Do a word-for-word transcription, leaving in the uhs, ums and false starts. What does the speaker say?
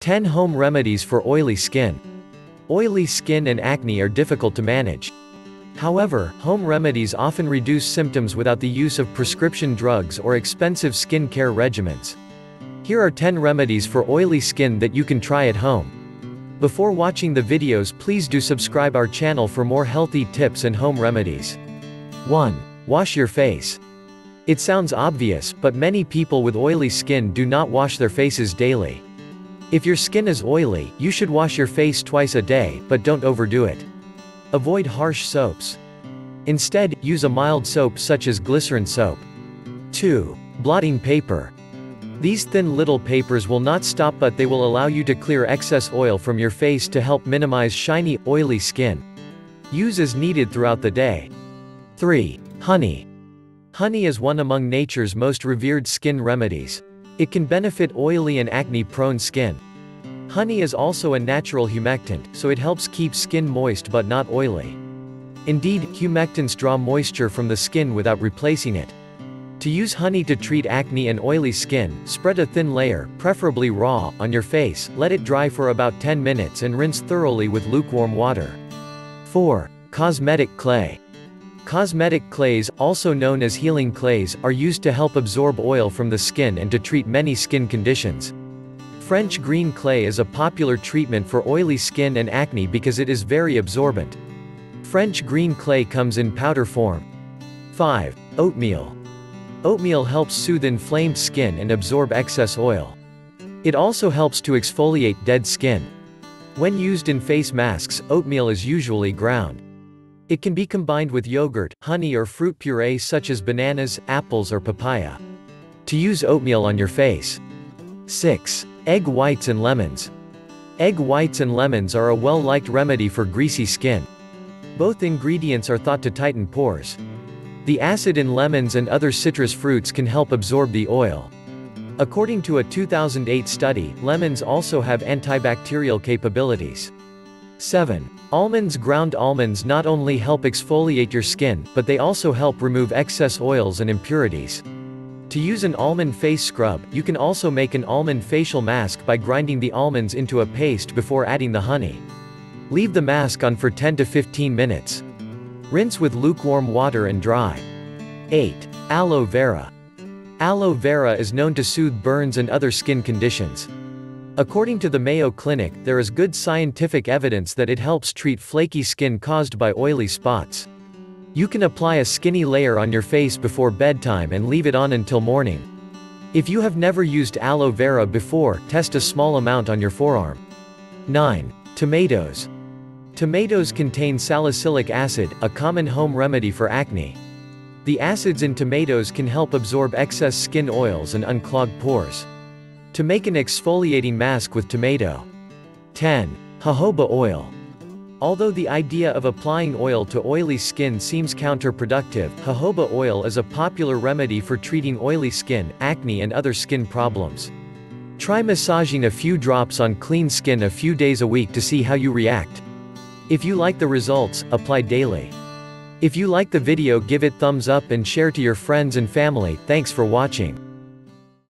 ten Home Remedies for Oily Skin. Oily skin and acne are difficult to manage. However, home remedies often reduce symptoms without the use of prescription drugs or expensive skin care regimens. Here are ten remedies for oily skin that you can try at home. Before watching the videos, please do subscribe our channel for more healthy tips and home remedies. one. Wash your face. It sounds obvious, but many people with oily skin do not wash their faces daily. If your skin is oily, you should wash your face twice a day, but don't overdo it. Avoid harsh soaps. Instead, use a mild soap such as glycerin soap. two. Blotting paper. These thin little papers will not stop, but they will allow you to clear excess oil from your face to help minimize shiny, oily skin. Use as needed throughout the day. three. Honey. Honey is one among nature's most revered skin remedies. It can benefit oily and acne-prone skin. Honey is also a natural humectant, so it helps keep skin moist but not oily. Indeed, humectants draw moisture from the skin without replacing it. To use honey to treat acne and oily skin, spread a thin layer, preferably raw, on your face, let it dry for about ten minutes and rinse thoroughly with lukewarm water. four. Cosmetic clay. Cosmetic clays, also known as healing clays, are used to help absorb oil from the skin and to treat many skin conditions. French green clay is a popular treatment for oily skin and acne because it is very absorbent. French green clay comes in powder form. five. Oatmeal. Oatmeal helps soothe inflamed skin and absorb excess oil. It also helps to exfoliate dead skin. When used in face masks, oatmeal is usually ground. It can be combined with yogurt, honey or fruit puree such as bananas, apples or papaya. To use oatmeal on your face. six. Egg whites and lemons. Egg whites and lemons are a well-liked remedy for greasy skin. Both ingredients are thought to tighten pores. The acid in lemons and other citrus fruits can help absorb the oil. According to a two thousand eight study, lemons also have antibacterial capabilities. seven. Almonds. Ground almonds not only help exfoliate your skin, but they also help remove excess oils and impurities. To use an almond face scrub, you can also make an almond facial mask by grinding the almonds into a paste before adding the honey. Leave the mask on for ten to fifteen minutes. Rinse with lukewarm water and dry. eight. Aloe vera. Aloe vera is known to soothe burns and other skin conditions. According to the Mayo Clinic, there is good scientific evidence that it helps treat flaky skin caused by oily spots. You can apply a skinny layer on your face before bedtime and leave it on until morning. If you have never used aloe vera before, test a small amount on your forearm. nine. Tomatoes. Tomatoes contain salicylic acid, a common home remedy for acne. The acids in tomatoes can help absorb excess skin oils and unclog pores. To make an exfoliating mask with tomato. ten. Jojoba oil. Although the idea of applying oil to oily skin seems counterproductive, jojoba oil is a popular remedy for treating oily skin, acne and other skin problems. Try massaging a few drops on clean skin a few days a week to see how you react. If you like the results, apply daily. If you like the video, give it thumbs up and share to your friends and family. Thanks for watching.